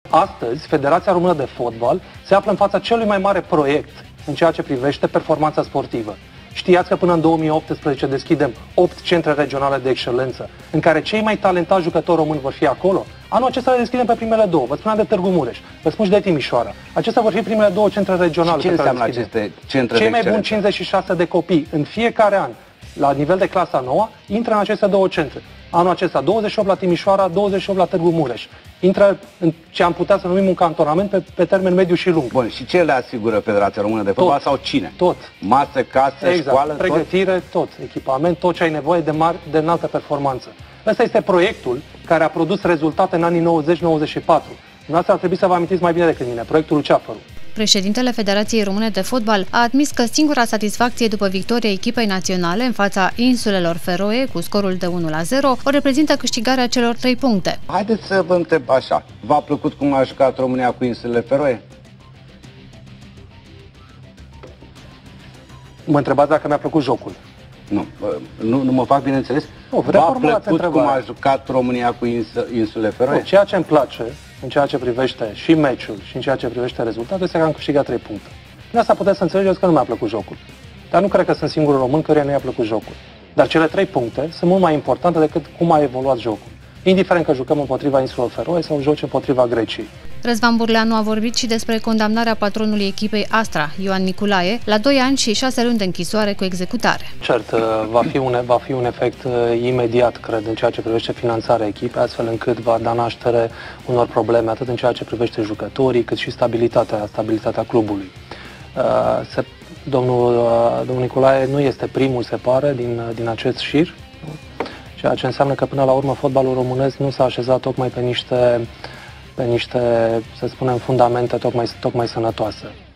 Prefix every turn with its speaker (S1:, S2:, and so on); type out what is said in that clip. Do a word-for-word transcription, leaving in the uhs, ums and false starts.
S1: Astăzi, Federația Română de Fotbal se află în fața celui mai mare proiect în ceea ce privește performanța sportivă. Știați că până în două mii optsprezece deschidem opt centre regionale de excelență, în care cei mai talentați jucători români vor fi acolo? Anul acesta le deschidem pe primele două. Vă spuneam de Târgu Mureș, vă spun și de Timișoara. Acestea vor fi primele două centre regionale.
S2: Și ce înseamnă aceste centre
S1: Cei
S2: de
S1: mai buni
S2: excelență?
S1: cincizeci și șase de copii în fiecare an, la nivel de clasa nouă, intră în aceste două centre. Anul acesta douăzeci și opt la Timișoara, douăzeci și opt la Târgu Mureș. Intră în ce am putea să numim un cantonament pe, pe termen mediu și lung.
S2: Bun, și ce le asigură Federația Română de Fotbal sau cine?
S1: Tot.
S2: Masă, casă,
S1: exact.
S2: școală,
S1: Pregătire, tot. tot. Echipament, tot ce ai nevoie de, mari, de înaltă performanță. Ăsta este proiectul care a produs rezultate în anii nouăzeci nouăzeci și patru. Dumneavoastră ar trebui să vă amintiți mai bine decât mine, proiectul Luceafăru.
S3: Președintele Federației Române de Fotbal a admis că singura satisfacție după victoria echipei naționale în fața insulelor Feroe cu scorul de unu la zero o reprezintă câștigarea celor trei puncte.
S2: Haideți să vă întreb așa. V-a plăcut cum a jucat România cu insulele Feroe?
S1: Mă întrebați dacă mi-a plăcut jocul.
S2: Nu, nu, nu mă fac bineînțeles. V-a plăcut cum a jucat România cu insulele Feroe?
S1: Nu, ceea ce îmi place în ceea ce privește și meciul și în ceea ce privește rezultatul este că am câștigat trei puncte. În asta puteți să înțelegeți că nu mi-a plăcut jocul. Dar nu cred că sunt singurul român căruia nu i-a plăcut jocul. Dar cele trei puncte sunt mult mai importante decât cum a evoluat jocul. Indiferent că jucăm împotriva insulelor Feroe sau joci împotriva Greciei.
S3: Răzvan Burleanu a vorbit și despre condamnarea patronului echipei Astra, Ioan Niculae, la doi ani și șase luni de închisoare cu executare.
S1: Cert, va fi un, va fi un efect imediat, cred, în ceea ce privește finanțarea echipei, astfel încât va da naștere unor probleme, atât în ceea ce privește jucătorii, cât și stabilitatea, stabilitatea clubului. Se, domnul, domnul Niculae nu este primul, se pare, din, din acest șir, ceea ce înseamnă că până la urmă fotbalul românesc nu s-a așezat tocmai pe niște, pe niște, să spunem, fundamente tocmai, tocmai sănătoase.